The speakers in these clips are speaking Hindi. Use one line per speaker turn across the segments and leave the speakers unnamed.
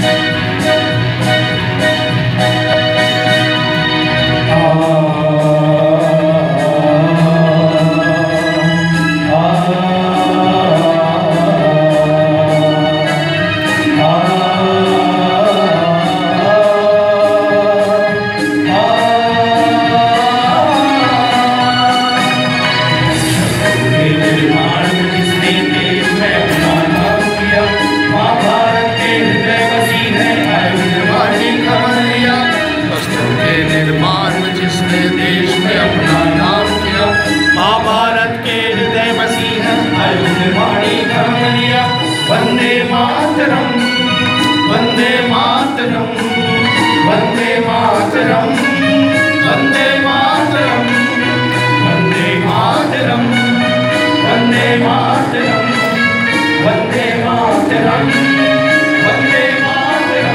वंदे मातरम, वंदे मातरम, वंदे मातरम, वंदे मातरम, वंदे मातरम, वंदे मातरम, वंदे मातरम, वंदे मातरम।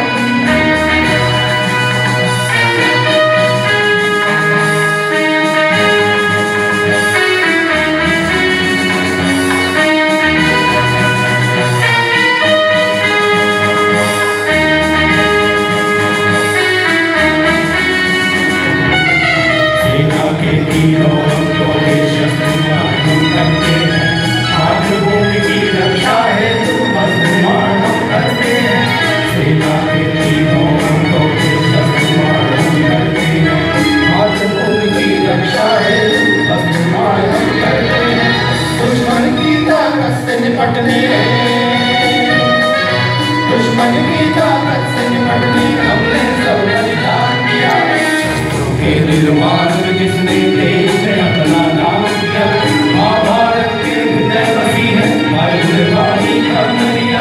दुश्मन की ताकत से निपटने हमने सब बलिदान किया। शस्त्रों के निर्माण में जिसने देश में अपना नाम किया, महाभारत के हृदय बसी है आयुर्वाणी कर्मरिया।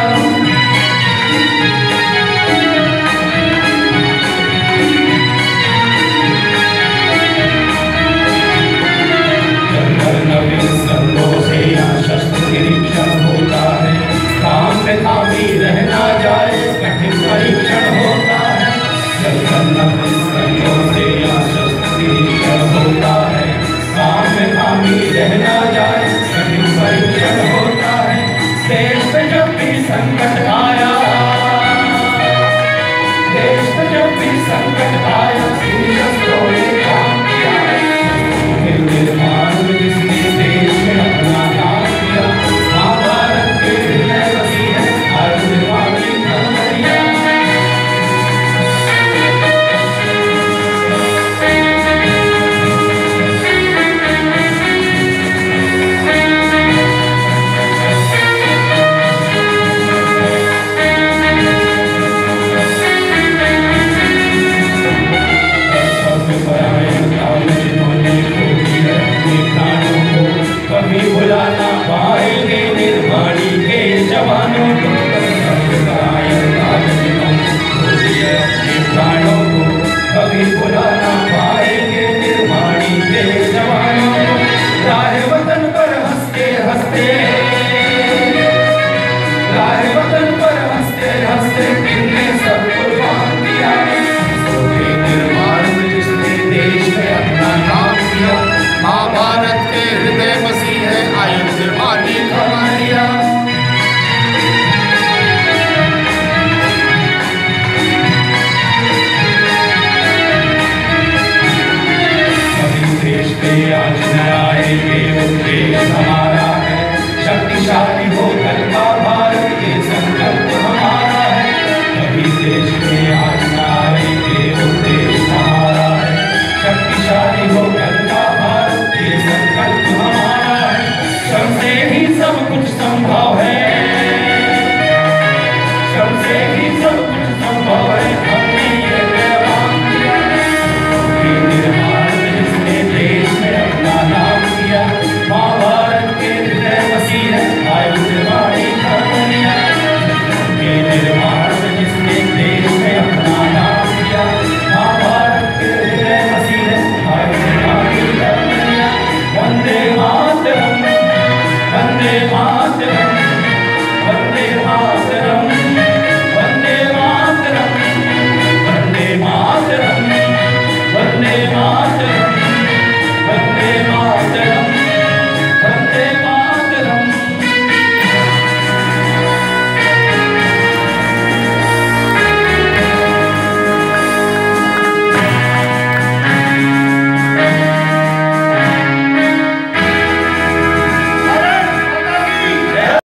रहना जाए कठिन परीक्षण होता है, जब से परीक्षण होता है। काम में कामी रहना जाए कठिन परीक्षण होता है। देश पे जब भी संकट आया, देश पे जब भी संकट आया, शस्त्रों ने काम किया। निर्माण में जिसने देश में अपना नाम किया, महाभारत के हृदय बसी है आयुर्वाणी कर्मरिया। कभी भुला ना पाएंगे निर्माणी के जवानों को, प्राणों को कभी भुला ना पाएंगे निर्माणी के जवानों को। राह वतन पर हंसते हंसते, राह वतन पर हंसते हंसते